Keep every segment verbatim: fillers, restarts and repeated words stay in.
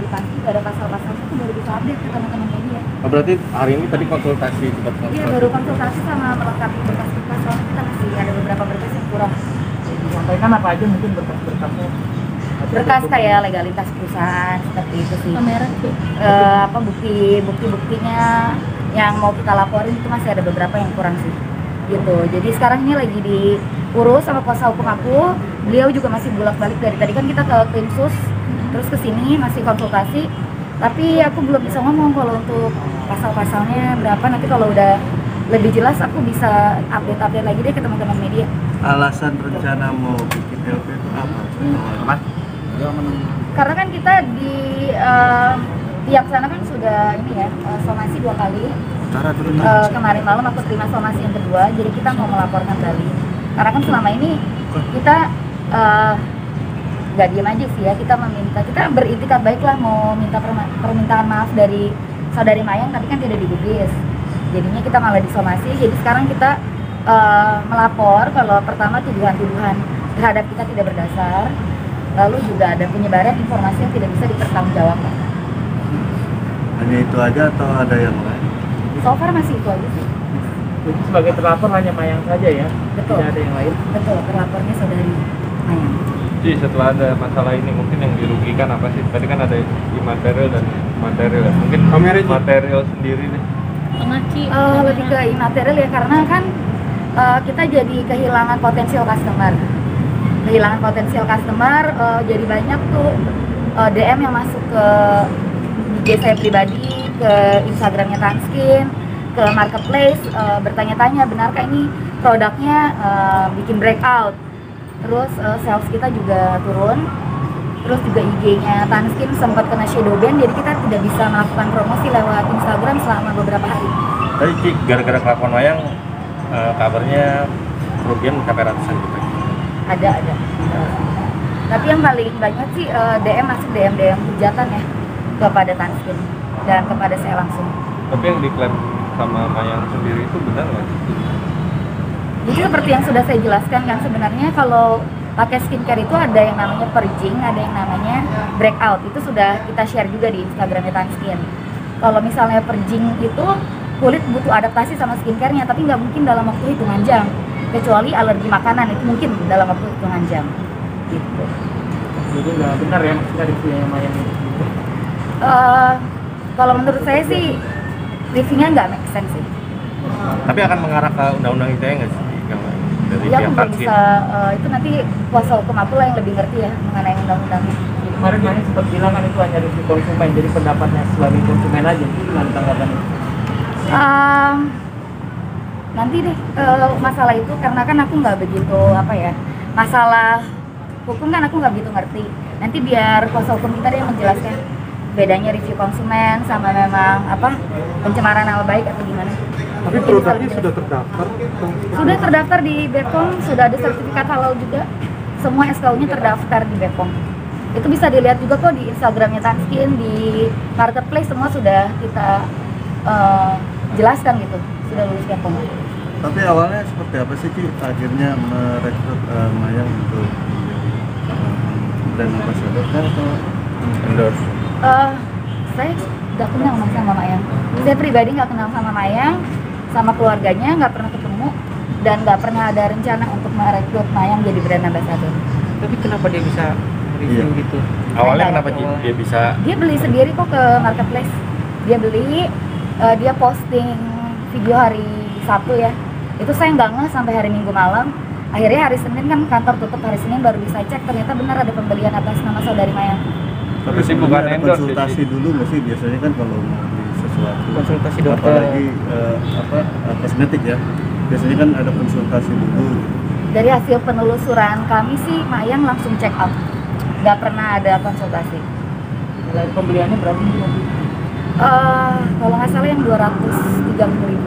di Tanski nggak ada pasal-pasalnya tuh baru bisa update ke teman-teman media. Oh, berarti hari ini tadi konsultasi tempat Iya konsultasi? baru konsultasi sama melengkapi berkas-berkas, soalnya kita masih ada beberapa berkas yang kurang. Disampaikan apa aja mungkin berkas-berkasnya? Berkas kayak legalitas perusahaan seperti itu sih. Kamera tuh. Eh, apa bukti bukti buktinya yang mau kita laporin itu masih ada beberapa yang kurang sih gitu. Jadi sekarang ini lagi diurus sama kuasa hukum aku, beliau juga masih bolak-balik dari tadi kan kita ke Krimsus terus ke sini masih konsultasi, tapi aku belum bisa ngomong kalau untuk pasal-pasalnya berapa. Nanti kalau udah lebih jelas aku bisa update-update lagi deh ke teman-teman media. Alasan rencana mau bikin L P itu apa? Apa? Karena kan kita di eh, pihak sana kan sudah ini ya eh, somasi dua kali. Cara turun Eh, kemarin malam aku terima somasi yang kedua, jadi kita mau melaporkan kembali. Karena kan selama ini kita eh, nggak diam aja sih ya, kita meminta, kita beritikat baiklah mau minta perma- permintaan maaf dari saudari Mayang, tapi kan tidak digubris. Jadinya kita malah disomasi. Jadi sekarang kita eh, melapor kalau pertama tuduhan-tuduhan terhadap kita tidak berdasar, lalu juga ada penyebaran informasi yang tidak bisa dipertanggungjawabkan. Hanya itu aja atau ada yang lain? So far masih itu aja sih. Jadi sebagai terlapor hanya Mayang saja ya? Betul. Tidak ada yang lain? Betul, terlapornya saudari Mayang. Jadi setelah ada masalah ini mungkin yang dirugikan apa sih? Tadi kan ada imaterial dan material. Mungkin material sendiri deh. Pengaci. Eh, lebih ke imaterial ya, karena kan eh, kita jadi kehilangan potensial customer kehilangan potensial customer eh, jadi banyak tuh eh, D M yang masuk ke I G saya pribadi, ke Instagramnya Tanskin, ke marketplace, eh, bertanya-tanya benarkah ini produknya eh, bikin breakout, terus eh, sales kita juga turun, terus juga I G-nya Tanskin sempat kena shadow ban, jadi kita tidak bisa melakukan promosi lewat Instagram selama beberapa hari. Tadi Ci, gara-gara kelakuan Mayang, eh, kabarnya kerugian mencapai ratusan juta. Ada ada. Eh, tapi yang paling banyak sih eh, D M masuk D M D M hujatan ya kepada Tanskin dan kepada saya langsung. Tapi yang diklaim sama Mayang sendiri itu benar nggak? Jadi seperti yang sudah saya jelaskan kan, sebenarnya kalau pakai skincare itu ada yang namanya purging, ada yang namanya breakout. Itu sudah kita share juga di Instagramnya Tanskin. Kalau misalnya purging itu kulit butuh adaptasi sama skincare-nya, tapi nggak mungkin dalam waktu hitungan jam. Kecuali alergi makanan itu mungkin dalam waktu hitungan jam. Gitu. Jadi nggak benar ya maksudnya reviewnya Mayang itu? Eh, kalau menurut saya sih reviewnya nggak make sense sih. Tapi akan mengarah ke undang-undang I T E nggak sih? Yang dari Ya pihak aku belum Tanskin? bisa, eh, itu nanti kuasa hukum aku lah yang lebih ngerti ya mengenai undang-undangnya. Kemarin Mayang sempat bilang kan itu hanya review konsumen, jadi pendapatnya sebagai konsumen aja. Gimana tanggapannya? Um, nanti deh eh, masalah itu, karena kan aku nggak begitu apa ya, masalah hukum kan aku nggak begitu ngerti. Nanti biar kuasa hukum kita deh yang menjelaskan bedanya review konsumen sama memang apa pencemaran nama baik atau gimana. Tapi produknya sudah terdaftar? Sudah terdaftar di B P O M, sudah ada sertifikat halal juga. Semua S K U-nya terdaftar di B P O M. Itu bisa dilihat juga kok di Instagramnya Tanskin, di marketplace semua sudah kita eh, jelaskan gitu, sudah lulus B P O M. Tapi awalnya seperti apa sih Ki akhirnya merekrut uh, Mayang untuk uh, brand ambassador kan atau Endorse. Eh, saya nggak kenal mas sama Mayang. Saya pribadi nggak kenal sama Mayang, sama keluarganya nggak pernah ketemu, dan nggak pernah ada rencana untuk merekrut Mayang jadi brand ambassador. Tapi kenapa dia bisa review Iya. gitu? Awalnya kenapa Ci? Dia bisa Dia beli sendiri kok ke marketplace. Dia beli, eh, dia posting video hari Sabtu ya. Itu saya nggak ngeh sampai hari Minggu malam. Akhirnya hari Senin kan kantor tutup, hari Senin baru bisa cek ternyata benar ada pembelian atas nama saudari Mayang. tapi sih sebelumnya bukan ada endorse, konsultasi jadi. dulu nggak sih biasanya kan kalau mau beli sesuatu Konsultasi dokter. apalagi uh, apa uh, kosmetik ya biasanya kan ada konsultasi dulu. Dari hasil penelusuran kami sih Mayang langsung check out, nggak pernah ada konsultasi. Nilai pembeliannya berapa sih? Eh, kalau nggak salah yang dua ratus tiga puluh ribu.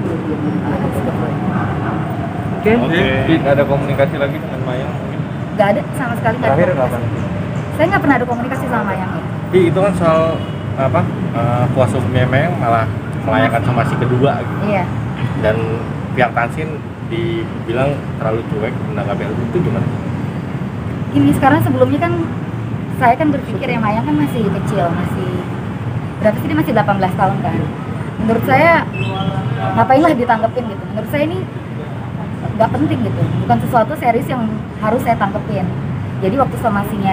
Oke. Oke. Ci, nggak ada komunikasi lagi dengan Mayang mungkin? Nggak ada sama sekali, nggak ada Terakhir komunikasi. kapan? Saya nggak pernah ada komunikasi sama Mayang ya. Ci, itu kan soal apa? eh, kuasa hukumnya Mayang malah melayangkan somasi kedua gitu. Iya. Dan pihak Tanskin dibilang terlalu cuek menanggapi hal itu gimana? Ini sekarang sebelumnya kan saya kan berpikir ya Mayang kan masih kecil, masih berapa sih dia masih delapan belas tahun kan. Menurut saya ngapainlah ditanggepin gitu. Menurut saya ini nggak penting gitu, bukan sesuatu series yang harus saya tangkepin. Jadi waktu somasinya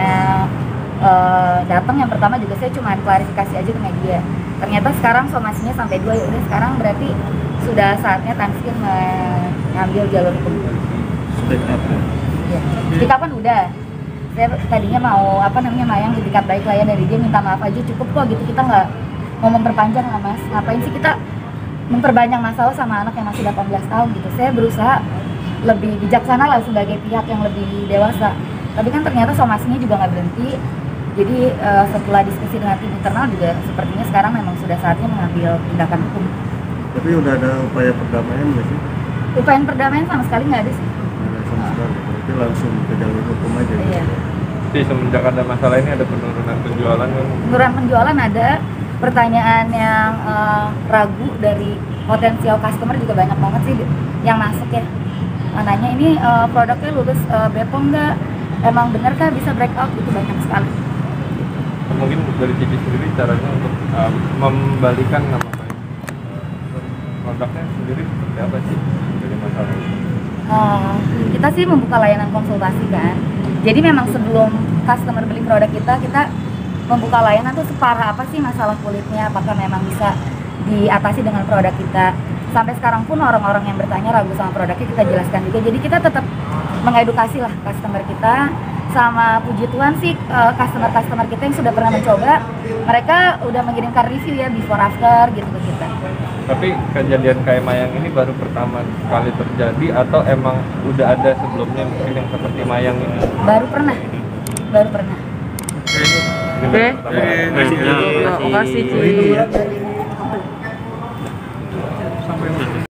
uh, datang yang pertama juga saya cuma klarifikasi aja ke media. Ternyata sekarang somasinya sampai dua, ya udah sekarang berarti sudah saatnya Tanskin mengambil jalur hukum. Speak up ya. Ya. Speak up kan udah. Saya tadinya mau apa namanya Mayang ditikat baik lah ya dari dia, minta maaf aja cukup kok gitu, kita nggak mau memperpanjang lah mas. Ngapain sih kita memperbanyak masalah sama anak yang masih delapan belas tahun gitu. Saya berusaha lebih bijaksana lah sebagai pihak yang lebih dewasa. Tapi kan ternyata somasinya juga nggak berhenti. Jadi uh, setelah diskusi dengan tim internal juga sepertinya sekarang memang sudah saatnya mengambil tindakan hukum. Tapi udah ada upaya perdamaian nggak sih? Upaya perdamaian sama sekali nggak ada sih. Nggak ada sama sekali. Berarti langsung ke jalur hukum aja. Iya. Gitu. Jadi semenjak ada masalah ini ada penurunan penjualan kan? Penurunan penjualan ada, pertanyaan yang uh, ragu dari potensial customer juga banyak banget sih yang masuk ya. Nanya ini uh, produknya lulus uh, B P O M nggak? Emang bener kah bisa breakout? Itu banyak sekali. Mungkin dari Cici sendiri caranya untuk um, membalikan nama baik produknya sendiri seperti apa sih dari masalah ini? Uh, kita sih membuka layanan konsultasi kan. Jadi memang sebelum customer beli produk kita, kita membuka layanan tuh separah apa sih masalah kulitnya, apakah memang bisa diatasi dengan produk kita. Sampai sekarang pun orang-orang yang bertanya ragu sama produknya kita jelaskan juga. Jadi kita tetap mengedukasi lah customer kita. Sama puji Tuhan sih customer-customer kita yang sudah pernah mencoba, mereka udah mengirimkan review ya before after gitu ke kita. Tapi kejadian kayak Mayang ini baru pertama kali terjadi atau emang udah ada sebelumnya mungkin yang seperti Mayang ini? Baru pernah, baru pernah. Oke. Terima kasih Ci.